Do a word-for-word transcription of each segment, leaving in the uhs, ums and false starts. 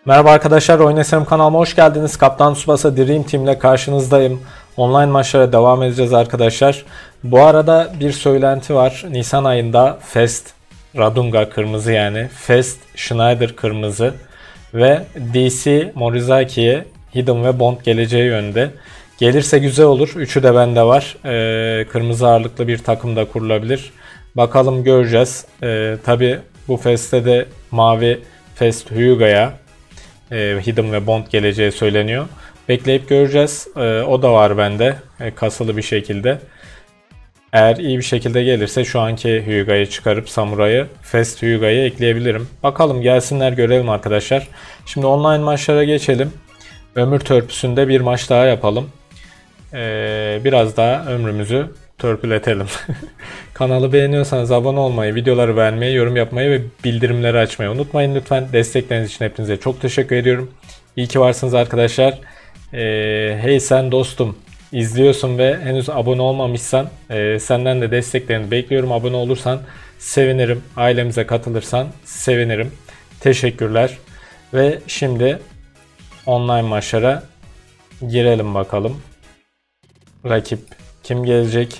Merhaba arkadaşlar, Oynasam kanalıma hoş geldiniz. Kaptan Tsubasa Dream Team ile karşınızdayım. Online maçlara devam edeceğiz arkadaşlar. Bu arada bir söylenti var. Nisan ayında Fest Radunga kırmızı, yani Fest Schneider kırmızı ve D C Morizaki'ye Hidden ve Bond geleceği yönde. Gelirse güzel olur. Üçü de bende var. Ee, kırmızı ağırlıklı bir takım da kurulabilir. Bakalım, göreceğiz. Ee, Tabi bu Fest'te de mavi Fest Hyuga'ya e, Hidden ve Bond geleceği söyleniyor. Bekleyip göreceğiz. E, o da var bende. E, kasılı bir şekilde. Eğer iyi bir şekilde gelirse şu anki Hyuga'yı çıkarıp Samurai'yı, Fest Hyuga'yı ekleyebilirim. Bakalım, gelsinler görelim arkadaşlar. Şimdi online maçlara geçelim. Ömür törpüsünde bir maç daha yapalım. E, biraz daha ömrümüzü törpületelim. Kanalı beğeniyorsanız abone olmayı, videoları beğenmeyi, yorum yapmayı ve bildirimleri açmayı unutmayın lütfen. Destekleriniz için hepinize çok teşekkür ediyorum. İyi ki varsınız arkadaşlar. Ee, hey sen dostum, izliyorsun ve henüz abone olmamışsan e, senden de desteklerini bekliyorum. Abone olursan sevinirim. Ailemize katılırsan sevinirim. Teşekkürler. Ve şimdi online maçlara girelim bakalım. Rakip kim gelecek?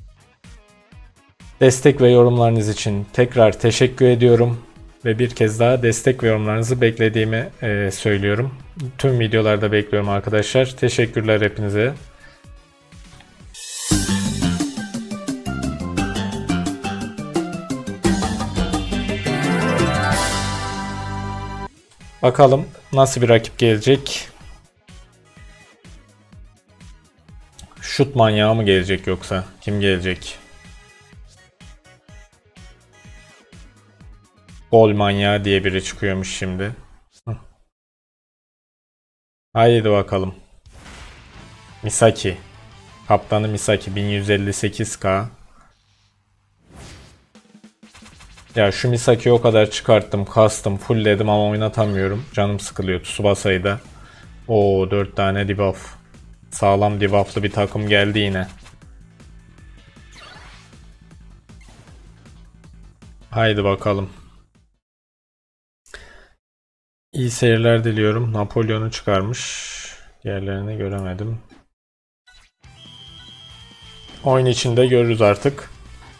Destek ve yorumlarınız için tekrar teşekkür ediyorum. Ve bir kez daha destek ve yorumlarınızı beklediğimi e, söylüyorum. Tüm videolarda bekliyorum arkadaşlar. Teşekkürler hepinize. Bakalım nasıl bir rakip gelecek? Şut manyağı mı gelecek yoksa? Kim gelecek? Gol manyağı diye biri çıkıyormuş şimdi. Haydi bakalım. Misaki. Kaptanı Misaki bin yüz elli sekiz K. Ya şu Misaki'yi o kadar çıkarttım, kastım, fullledim ama oynatamıyorum. Canım sıkılıyor Tsubasa'yı da. Oo, dört tane debuff. Sağlam debufflı bir takım geldi yine. Haydi bakalım. İyi seyirler diliyorum. Napolyon'u çıkarmış. Diğerlerini göremedim. Oyun içinde görürüz artık.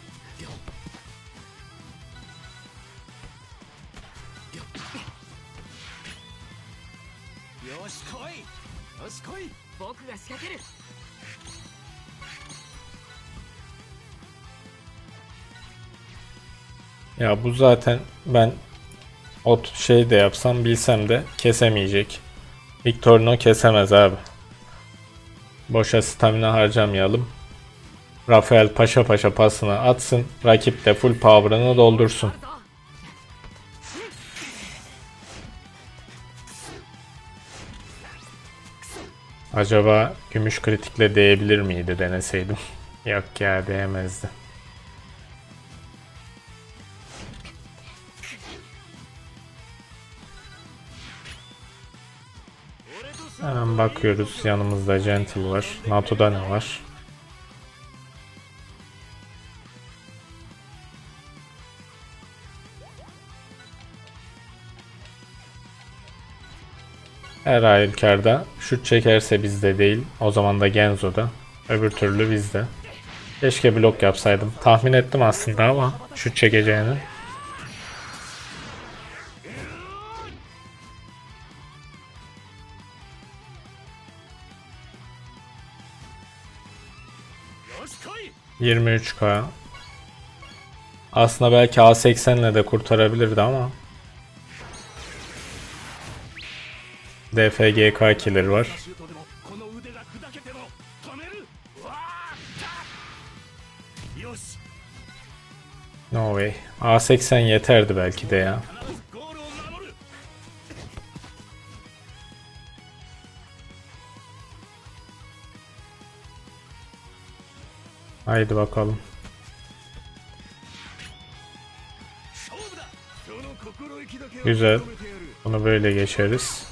Ya bu zaten ben o şey de yapsam, bilsem de kesemeyecek. Victorino kesemez abi. Boşa stamina harcamayalım. Rafael paşa paşa pasını atsın. Rakip de full power'ını doldursun. Acaba gümüş kritikle değebilir miydi deneseydim? Yok ya, değemezdi. Hemen bakıyoruz. Yanımızda Gentle var. NATO'da ne var? Her halükarda şut çekerse bizde değil. O zaman da Genzo'da. Öbür türlü bizde. Keşke blok yapsaydım. Tahmin ettim aslında ama şut çekeceğini. yirmi üç K. Aslında belki A seksen ile de kurtarabilirdi ama. D F G K killer var. No way. A seksen yeterdi belki de ya. Haydi bakalım. Güzel. Bunu böyle geçeriz.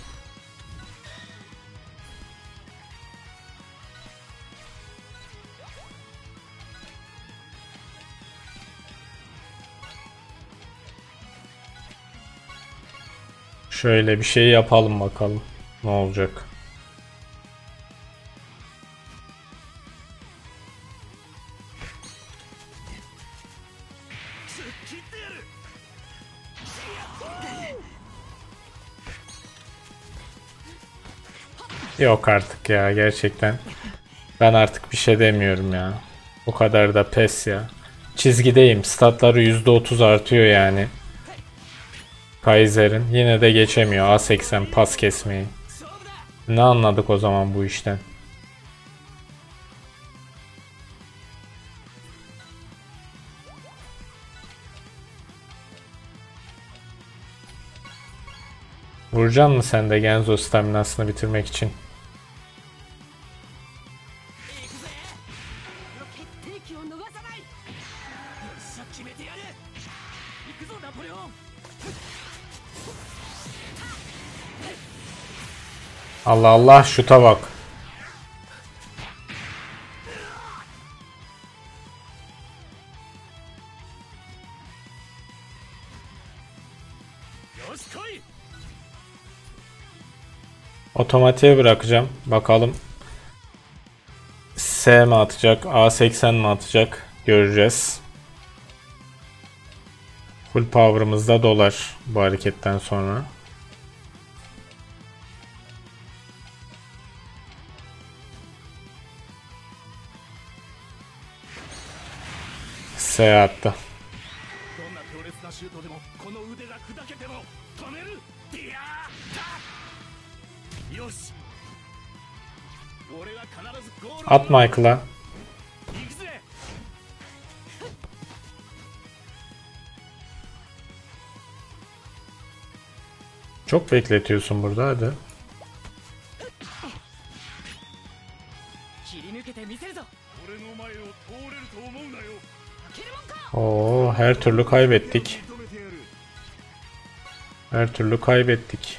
Şöyle bir şey yapalım bakalım ne olacak. Yok artık ya, gerçekten. Ben artık bir şey demiyorum ya. O kadar da pes ya. Çizgideyim. Statları yüzde otuz artıyor yani. Kaiser'in. Yine de geçemiyor A seksen pas kesmeyi. Ne anladık o zaman bu işten? Vuracaksın mı sen de Genzo staminasını bitirmek için? Allah Allah, şuta bak. Otomatiğe bırakacağım. Bakalım S mi atacak, A seksen mi atacak göreceğiz. Full power'ımız da dolar bu hareketten sonra. S attı. At Michael'a. Çok bekletiyorsun burada, hadi. Oo, her türlü kaybettik. Her türlü kaybettik.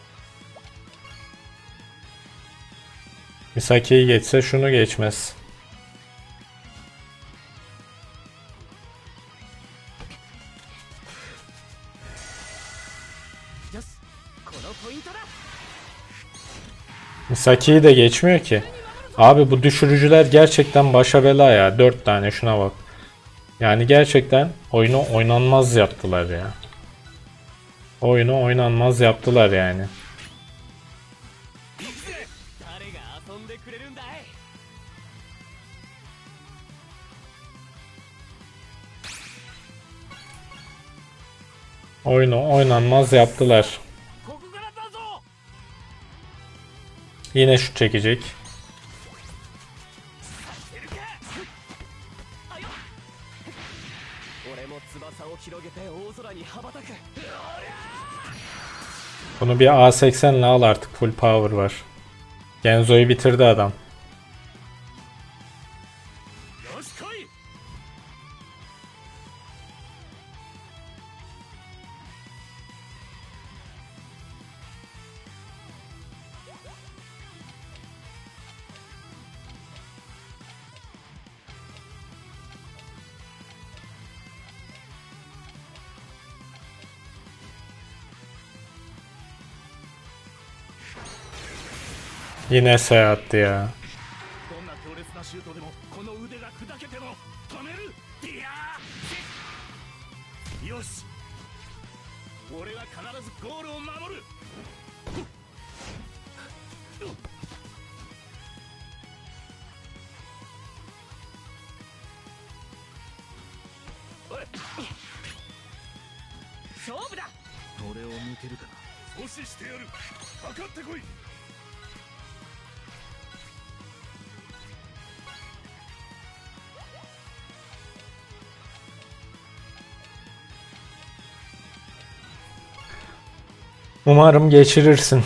Misaki'yi geçse şunu geçmez. Misaki'yi de geçmiyor ki. Abi bu düşürücüler gerçekten başa bela ya. dört tane, şuna bak. Yani gerçekten oyunu oynanmaz yaptılar ya. Oyunu oynanmaz yaptılar yani. Oyunu oynanmaz yaptılar. Yine şut çekecek. Bunu bir A seksen ile al artık, full power var. Genzo'yu bitirdi adam. Yine S attı ya. Umarım geçirirsin.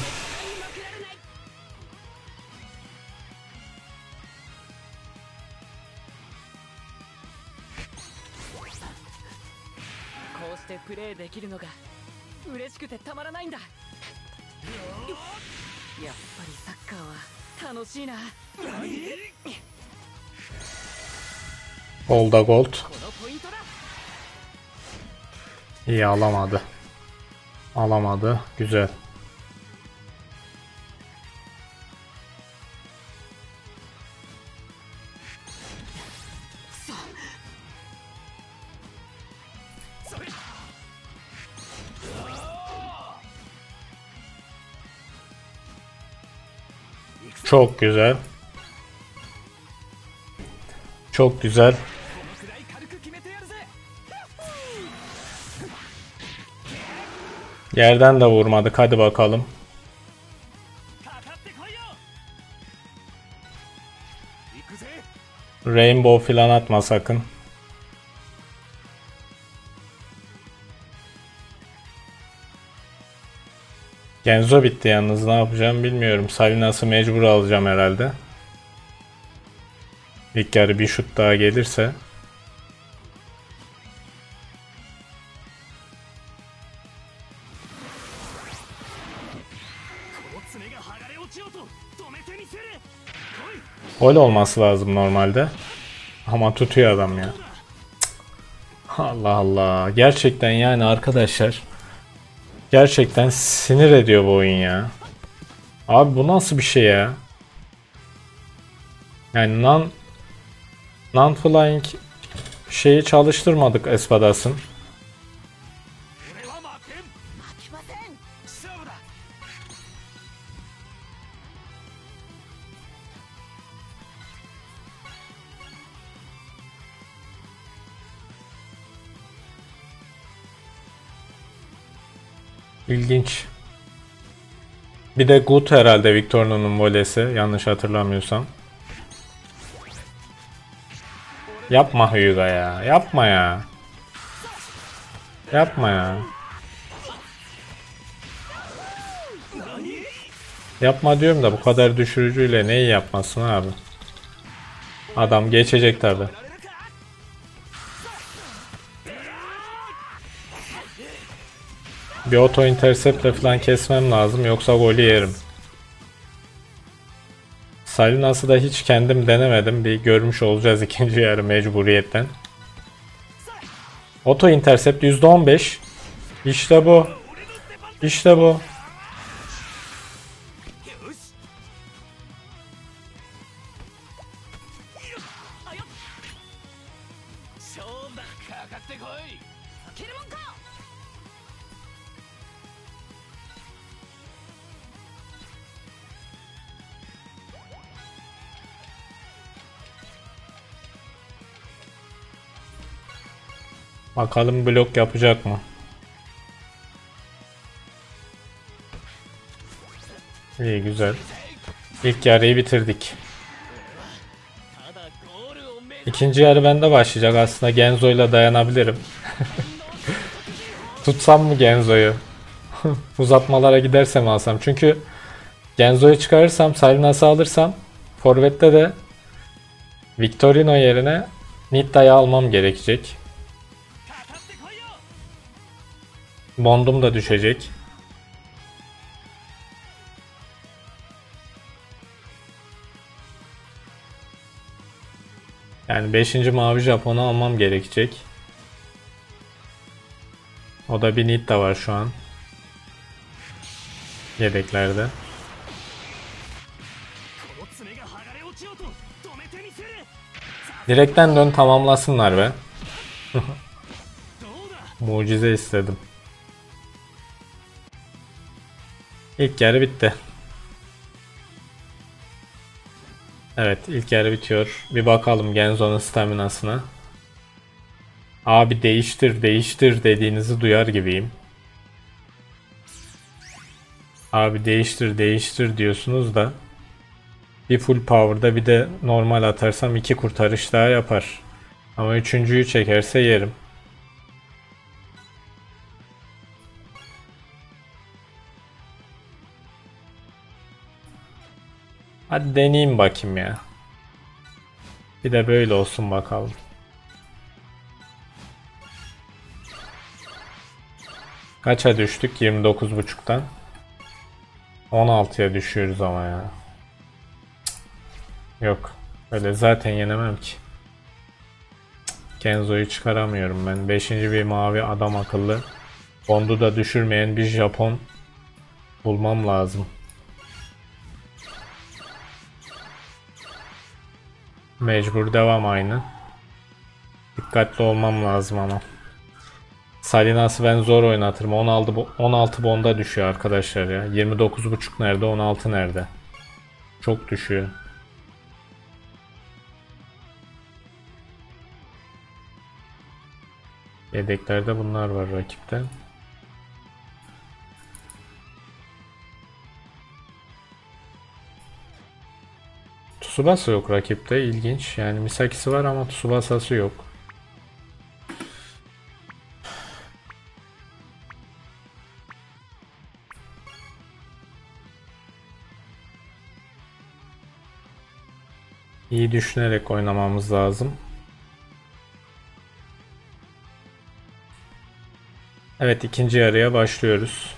Gold'a gold. İyi, alamadı. Alamadı. Güzel. Çok güzel. Çok güzel. Yerden de vurmadık. Hadi bakalım. Rainbow filan atma sakın. Genzo bitti yalnız, ne yapacağım bilmiyorum. Salinas'ı mecbur alacağım herhalde. İlk yarı bir şut daha gelirse. Gol olması lazım normalde. Ama tutuyor adam ya. Allah Allah. Gerçekten yani arkadaşlar. Gerçekten sinir ediyor bu oyun ya. Abi bu nasıl bir şey ya? Yani non non flying şeyi çalıştırmadık Espadas'ın. İlginç. Bir de Gut herhalde Victorino'nun volesi, yanlış hatırlamıyorsam. Yapma Hyuga ya. Yapma ya. Yapma ya. Yapma diyorum da bu kadar düşürücüyle neyi yapmasın abi. Adam geçecek tabi. Bir auto interceptle falan kesmem lazım yoksa golü yerim. Salinas'ı da hiç kendim denemedim. Bir görmüş olacağız ikinci yarı mecburiyetten. Auto intercept yüzde on beş. İşte bu. İşte bu. Bakalım blok yapacak mı? İyi, güzel. İlk yarıyı bitirdik. İkinci yarı bende başlayacak. Aslında Genzo'yla dayanabilirim. Tutsam mı Genzo'yu? Uzatmalara gidersem alsam. Çünkü Genzo'yu çıkarırsam, Salinas'ı alırsam forvette de Victorino yerine Nitta'yı almam gerekecek. Bondum da düşecek. Yani beşinci mavi Japon'u almam gerekecek. O da bir Nitta var şu an. Yedeklerde. Direkten dön tamamlasınlar be. Mucize istedim. İlk yarı bitti. Evet, ilk yarı bitiyor. Bir bakalım Genzo'nun staminasına. Abi değiştir değiştir dediğinizi duyar gibiyim. Abi değiştir değiştir diyorsunuz da bir full power'da bir de normal atarsam iki kurtarış daha yapar. Ama üçüncüyü çekerse yerim. Hadi deneyeyim bakayım ya. Bir de böyle olsun bakalım. Kaça düştük? yirmi dokuz buçuktan. on altıya düşüyoruz ama ya. Yok. Öyle zaten yenemem ki. Genzo'yu çıkaramıyorum ben. beşinci bir mavi adam akıllı. Bond'u da düşürmeyen bir Japon bulmam lazım. Mecbur devam aynı. Dikkatli olmam lazım ama. Salinas'ı ben zor oynatırım. on altı on altı bonda düşüyor arkadaşlar ya. yirmi dokuz buçuk nerede? on altı nerede? Çok düşüyor. Yedeklerde bunlar var rakipte. Tsubasa yok rakipte, ilginç. Yani Misaki'si var ama Tsubasa'sı yok. İyi düşünerek oynamamız lazım. Evet, ikinci yarıya başlıyoruz.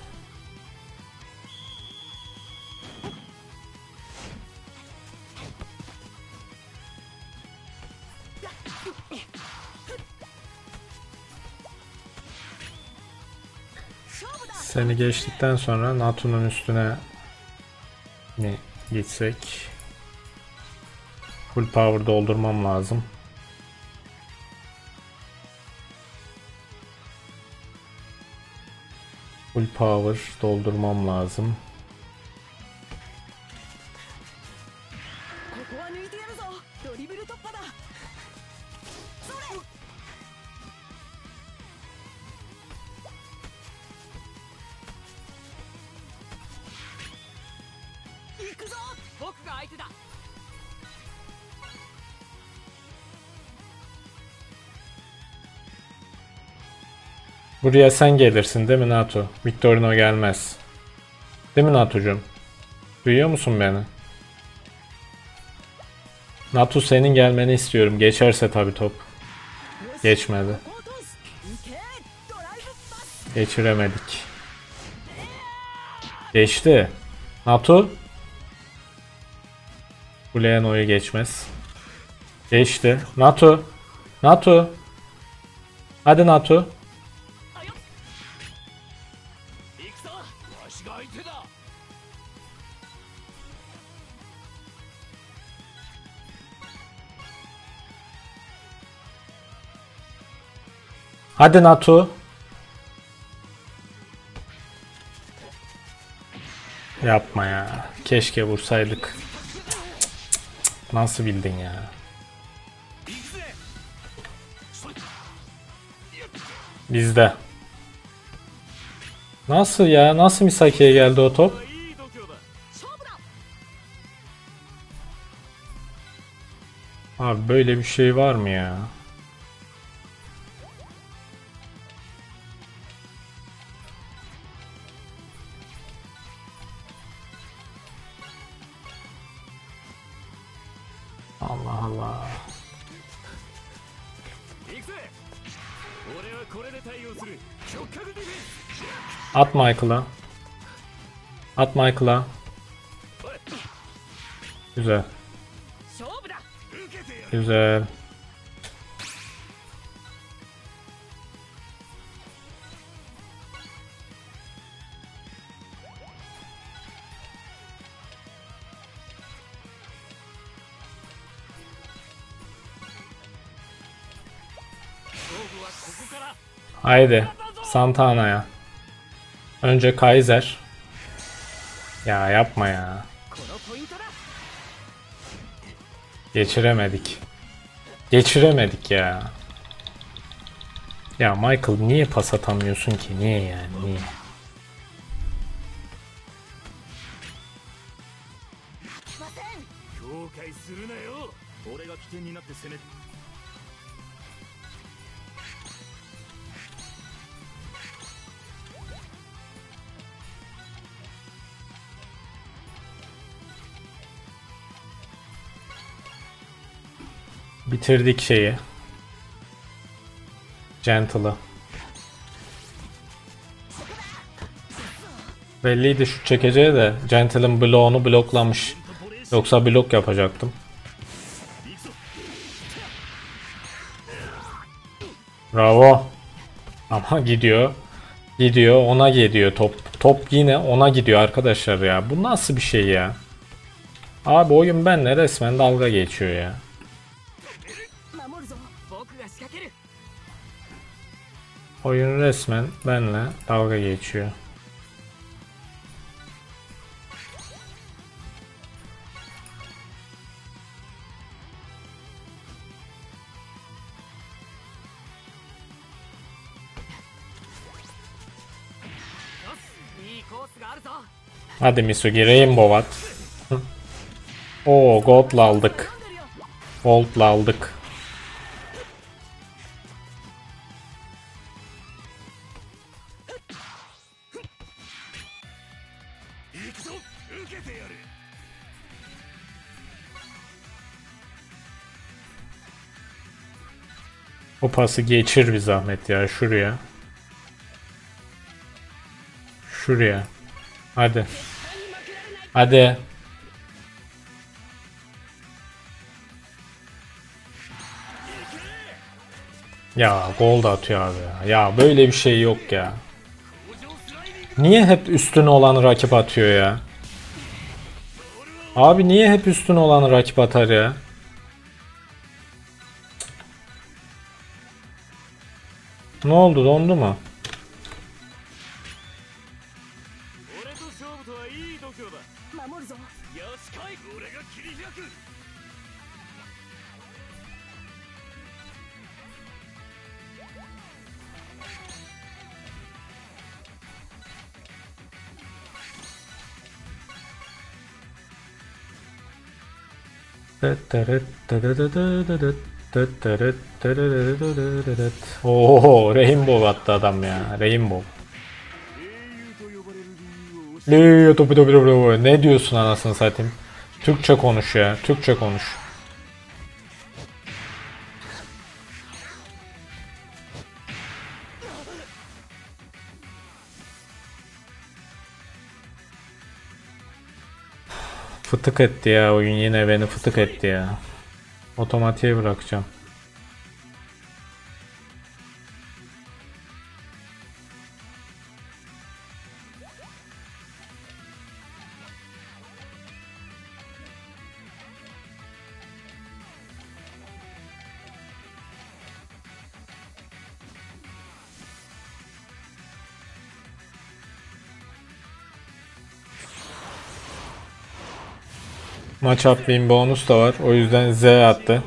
Seni geçtikten sonra Natu'nun üstüne mi gitsek? Full power doldurmam lazım. Full power doldurmam lazım. Buraya sen gelirsin değil mi Nato? Victorino gelmez. Değil mi Nato'cum? Duyuyor musun beni? Nato, senin gelmeni istiyorum. Geçerse tabii top. Geçmedi. Geçiremedik. Geçti. Nato. Kuleano'yu geçmez. Geçti. Nato. Nato. Hadi Nato. Hadi Nato. Yapma ya. Keşke vursaydık. Nasıl bildin ya? Bizde. Nasıl ya? Nasıl Misaki'ye geldi o top? Abi böyle bir şey var mı ya? Allah Allah. At Michael'a. At Michael'a. Güzel. Güzel. Haydi Santana'ya. Önce Kaiser. Ya yapma ya. Geçiremedik. Geçiremedik ya. Ya Michael, niye pas atamıyorsun ki? Niye yani? Niye? Bitirdik şeyi. Gentle'ı. Belliydi şut çekeceği de Gentle'ın bloğunu bloklamış. Yoksa blok yapacaktım. Bravo. Ama gidiyor. Gidiyor. Ona gidiyor top. Top yine ona gidiyor arkadaşlar ya. Bu nasıl bir şey ya? Abi oyun benimle resmen dalga geçiyor ya. Oyun resmen benimle dalga geçiyor. Hadi Misugi Rainbow at. Oo Gold'la aldık. Gold'la aldık. O pası geçir bir zahmet ya şuraya. Şuraya. Hadi. Hadi. Ya gol da atıyor abi ya. Ya böyle bir şey yok ya. Niye hep üstüne olan rakip atıyor ya? Abi niye hep üstüne olan rakip atar ya? Ne oldu, dondu mu? Oo, Rainbow attı adam ya. Rainbow. Ne diyorsun anasını satayım? Türkçe konuş ya. Türkçe konuş. Fıtık etti ya oyun, yine beni fıtık etti ya. Otomatiğe bırakacağım. Maç up win bonus da var. O yüzden Z attı.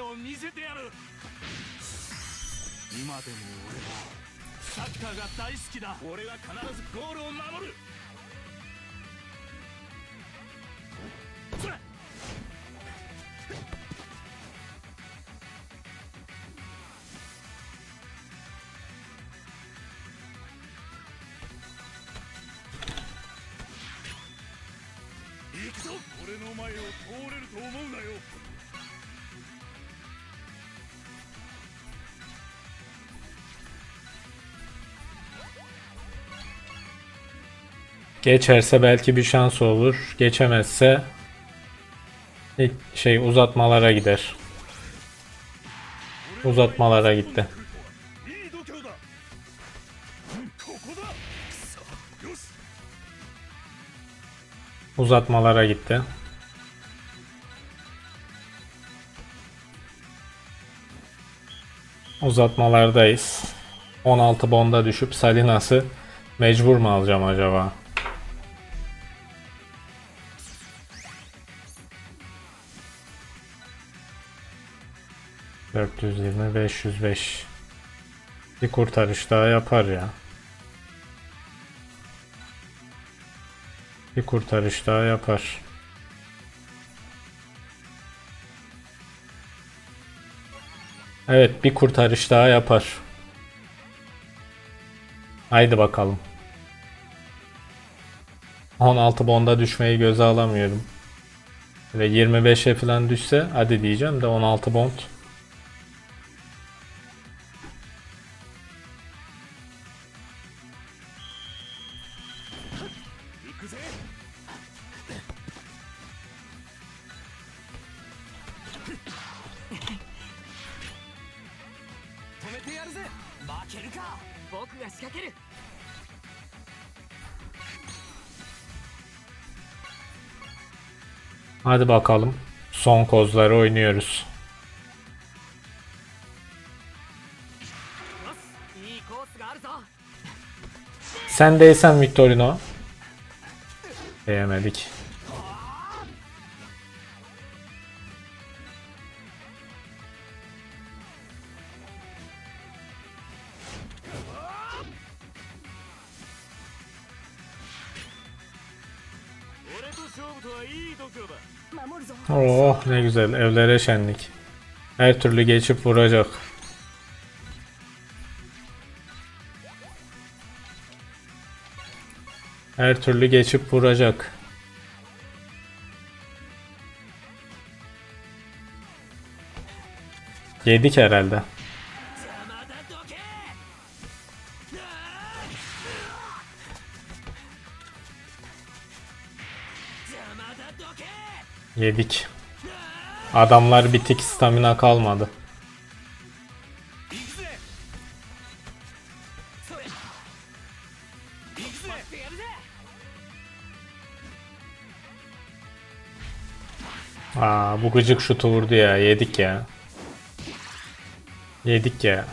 Geçerse belki bir şans olur. Geçemezse ilk şey uzatmalara gider. Uzatmalara gitti. Uzatmalara gitti. Uzatmalardayız. on altı bonda düşüp Salinas'ı mecbur mu alacağım acaba? dört yüz yirmi beş yüz beş. Bir kurtarış daha yapar ya. Bir kurtarış daha yapar. Evet, bir kurtarış daha yapar. Haydi bakalım. on altı bonda düşmeyi göze alamıyorum. Ve yirmi beşe falan düşse hadi diyeceğim de on altı bond. Hadi bakalım. Son kozları oynuyoruz. Sendeysen Victorino. Beğenmedik. Oh ne güzel, evlere şenlik. Her türlü geçip vuracak. Her türlü geçip vuracak. Yedik herhalde. Yedik. Adamlar bitik, stamina kalmadı. Aa, bu gıcık şutu vurdu ya. Yedik ya. Yedik ya.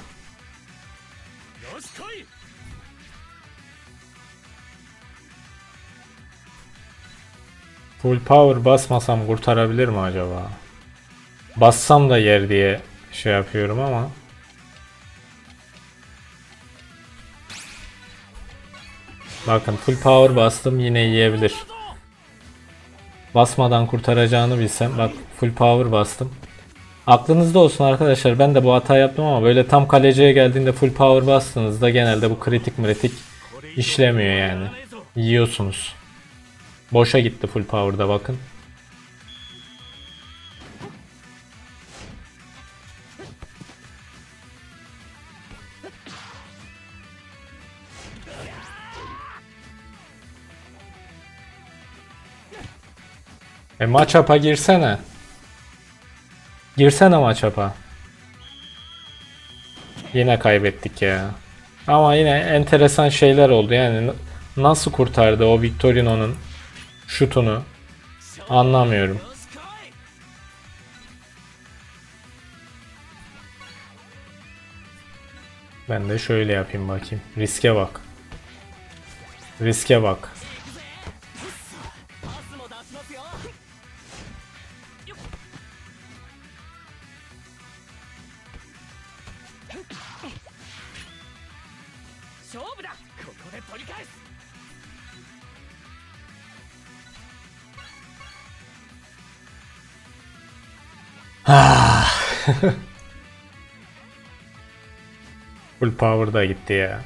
Full power basmasam kurtarabilir mi acaba? Bassam da yer diye şey yapıyorum ama. Bakın full power bastım, yine yiyebilir. Basmadan kurtaracağını bilsem, bak full power bastım. Aklınızda olsun arkadaşlar, ben de bu hata yaptım ama böyle tam kaleciye geldiğinde full power bastığınızda genelde bu kritik mritik işlemiyor yani. Yiyorsunuz. Boşa gitti full power'da, bakın. E maç-up'a girsene. Girsene maç-up'a. Yine kaybettik ya. Ama yine enteresan şeyler oldu yani. Nasıl kurtardı o Victorino'nun şutunu anlamıyorum. Ben de şöyle yapayım bakayım. Riske bak. Riske bak. Full power da gitti ya.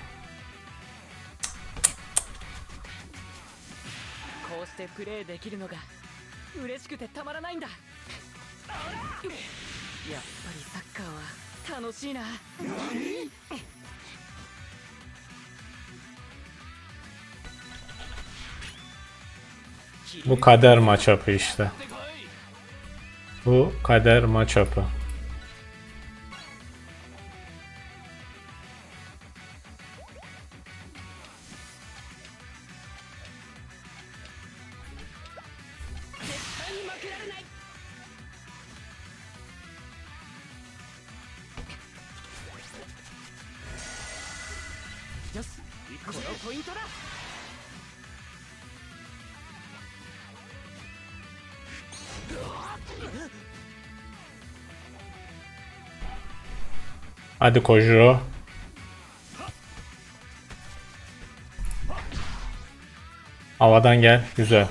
Bu kader maç-up'ı işte. Bu kader maç-up'ı. Hadi Kojiro. Havadan gel. Güzel.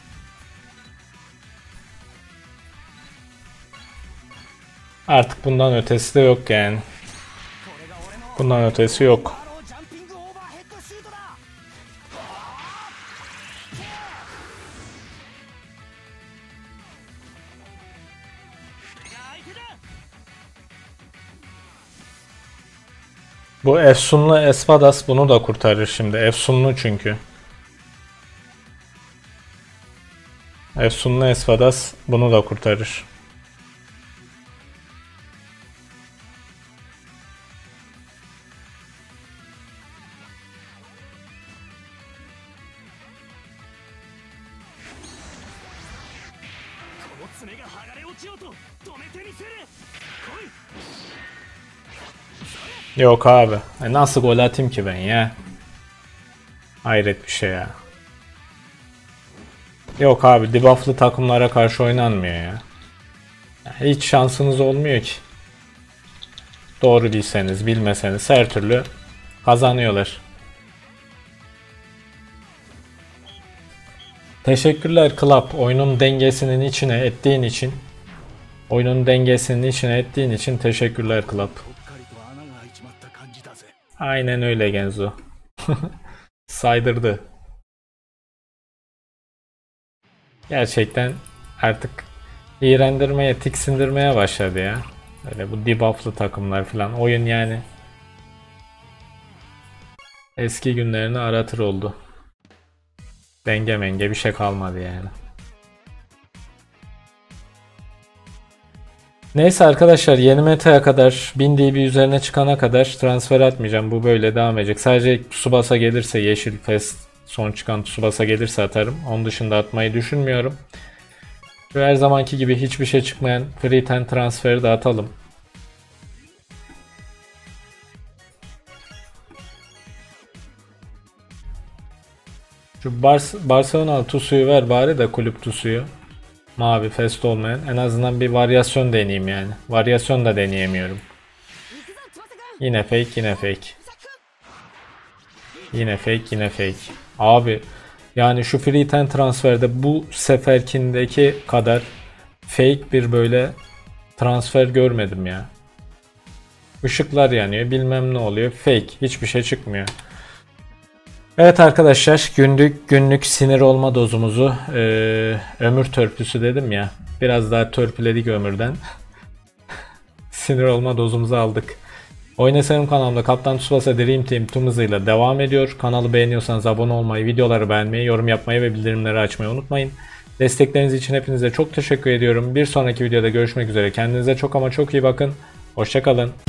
Artık bundan ötesi de yok yani. Bundan ötesi yok. Bu Efsunlu Espadas bunu da kurtarır şimdi. Efsunlu çünkü. Efsunlu Espadas bunu da kurtarır. Yok abi. E nasıl gol atayım ki ben ya? Hayret bir şey ya. Yok abi, debufflı takımlara karşı oynanmıyor ya. Hiç şansınız olmuyor ki. Doğru bilseniz bilmeseniz her türlü kazanıyorlar. Teşekkürler Club. Oyunun dengesinin içine ettiğin için. Oyunun dengesinin içine ettiğin için teşekkürler Club. Aynen öyle Genzo. Saydırdı. Gerçekten artık iğrendirmeye, tiksindirmeye başladı ya. Öyle bu debuff'lı takımlar falan. Oyun yani eski günlerini aratır oldu. Denge menge bir şey kalmadı yani. Neyse arkadaşlar, yeni metaya kadar bin D B üzerine çıkana kadar transfer atmayacağım. Bu böyle devam edecek. Sadece Tsubasa gelirse, Yeşil Fest son çıkan Tsubasa gelirse atarım. Onun dışında atmayı düşünmüyorum. Şu her zamanki gibi hiçbir şey çıkmayan Free Ten transferi de atalım. Şu Bars Barcelona Tusu'yu ver bari de, kulüp Tusu'yu. Mavi Fest olmayan. En azından bir varyasyon deneyeyim yani. Varyasyon da deneyemiyorum. Yine fake, yine fake. Yine fake, yine fake. Abi yani şu Free Ten transferde bu seferkindeki kadar fake bir böyle transfer görmedim ya. Işıklar yanıyor, bilmem ne oluyor. Fake. Hiçbir şey çıkmıyor. Evet arkadaşlar, günlük günlük sinir olma dozumuzu e, ömür törpüsü dedim ya. Biraz daha törpüledik ömürden. Sinir olma dozumuzu aldık. Oyun Eserim kanalımda Kaptan Tsubasa Dream Team tüm hızıyla devam ediyor. Kanalı beğeniyorsanız abone olmayı, videoları beğenmeyi, yorum yapmayı ve bildirimleri açmayı unutmayın. Destekleriniz için hepinize çok teşekkür ediyorum. Bir sonraki videoda görüşmek üzere. Kendinize çok ama çok iyi bakın. Hoşça kalın.